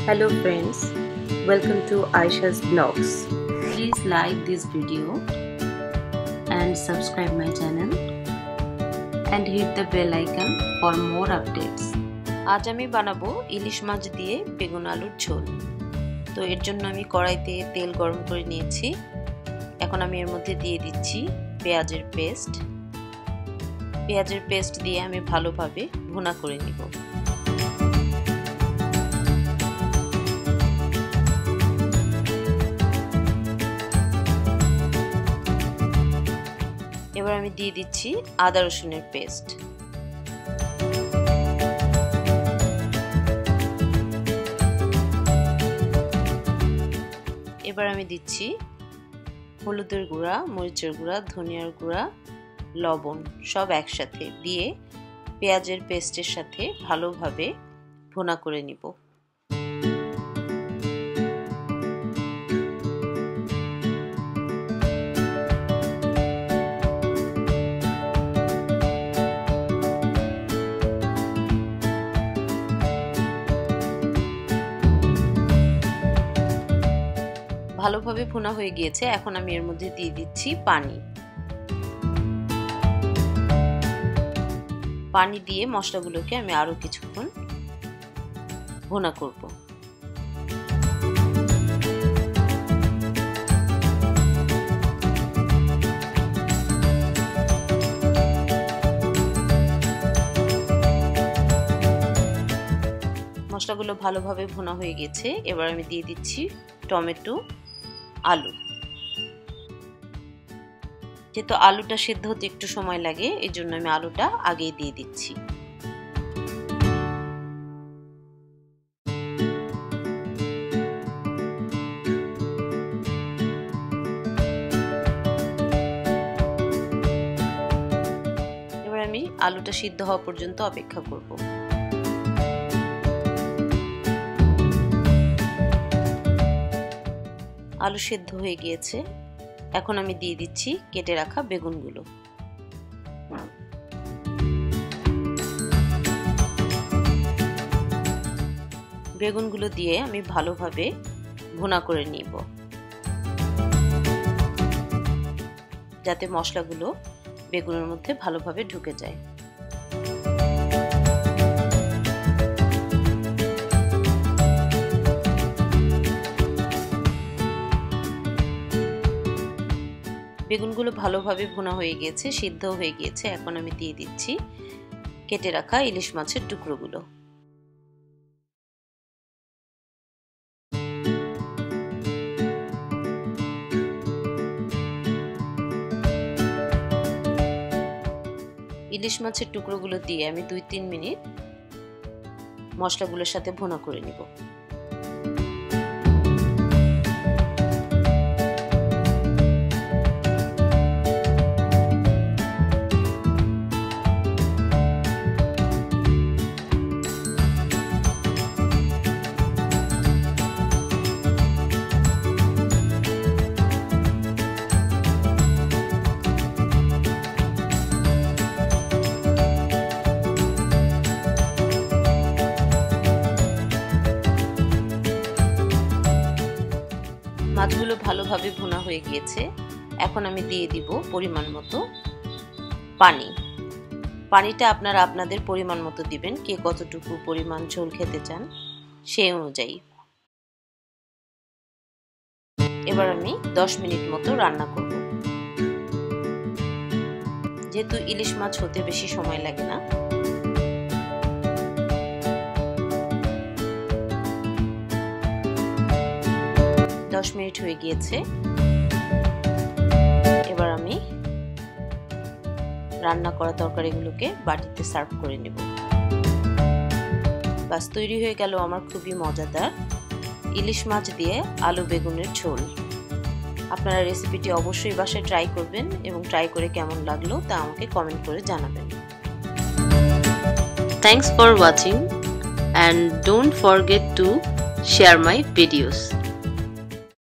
Hello friends, welcome to Aisha's Vlogs. Please like this video and subscribe my channel and hit the bell icon for more updates. আজ আমি বানাবো ইলিশ মাছ দিয়ে বেগুন আলুর ঝোল। তো এর জন্য আমি কড়াইতে তেল গরম করে নিয়েছি। এখন আমি এর মধ্যে দিয়ে দিচ্ছি পেঁয়াজের পেস্ট। পেঁয়াজের পেস্ট দিয়ে আমি ভালোভাবে ভুনা করে নিব। এবার আমি দিয়ে দিচ্ছি আদা রসুনের পেস্ট। এবার আমি দিচ্ছি হলুদের গুঁড়া, মরিচের গুঁড়া, ধনিয়ার গুঁড়া, লবণ সব একসাথে দিয়ে পেঁয়াজের পেস্টের সাথে ভালোভাবে ভুনা করে নিব। ভালোভাবে ভুনা হয়ে গিয়েছে। এখন আমি এর মধ্যে দিয়ে দিচ্ছি পানি। পানি দিয়ে মশলাগুলোকে আমি আরো কিছুক্ষণ ভুনা করব। মশলাগুলো ভালোভাবে ভুনা হয়ে গেছে। এবার আমি দিয়ে দিচ্ছি টমেটো, আলু। যেহেতু আলুটা সিদ্ধ হতে একটু সময় লাগে, এই জন্য আমি আলুটা আগেই দিয়ে দিচ্ছি। এবার আমি আলুটা সিদ্ধ হওয়া পর্যন্ত অপেক্ষা করব। আলু সেদ্ধ হয়ে গিয়েছে। এখন আমি দিয়ে দিচ্ছি কেটে রাখা বেগুনগুলো। বেগুনগুলো দিয়ে আমি ভালোভাবে ভুনা করে নিব, যাতে মশলাগুলো বেগুনের মধ্যে ভালোভাবে ঢুকে যায়। বেগুনগুলো ভালোভাবে ভুনা হয়ে গিয়েছে, সিদ্ধ হয়ে গিয়েছে। এখন আমি দিয়ে দিচ্ছি কেটে রাখা ইলিশ মাছের টুকরোগুলো। ইলিশ মাছের টুকরোগুলো দিয়ে আমি 2-3 মিনিট মশলাগুলোর সাথে ভুনা করে নিব। মাছগুলো ভালোভাবে ভুনা হয়ে গিয়েছে। এখন আমি দিয়ে দিব পরিমাণ মতো পানি। পানিটা আপনারা আপনাদের পরিমাণ মতো দিবেন, কে কতটুকু পরিমাণ ঝোল খেতে চান সেই অনুযায়ী। এবার আমি 10 মিনিট মতো রান্না করব। যেহেতু ইলিশ মাছ হতে বেশি সময় লাগে না। মিনিট হয়ে গিয়েছে। এবার আমি রান্না করা তরকারিগুলোকে বাটিতে সার্ভ করে নেব। বাস, তৈরি হয়ে গেল আমার খুবই মজাদার ইলিশ মাছ দিয়ে আলু বেগুনের ঝোল। আপনারা রেসিপিটি অবশ্যই বাসায় ট্রাই করবেন এবং ট্রাই করে কেমন লাগলো তা আমাকে কমেন্ট করে জানাবেন। Thanks for watching and don't forget to share my videos.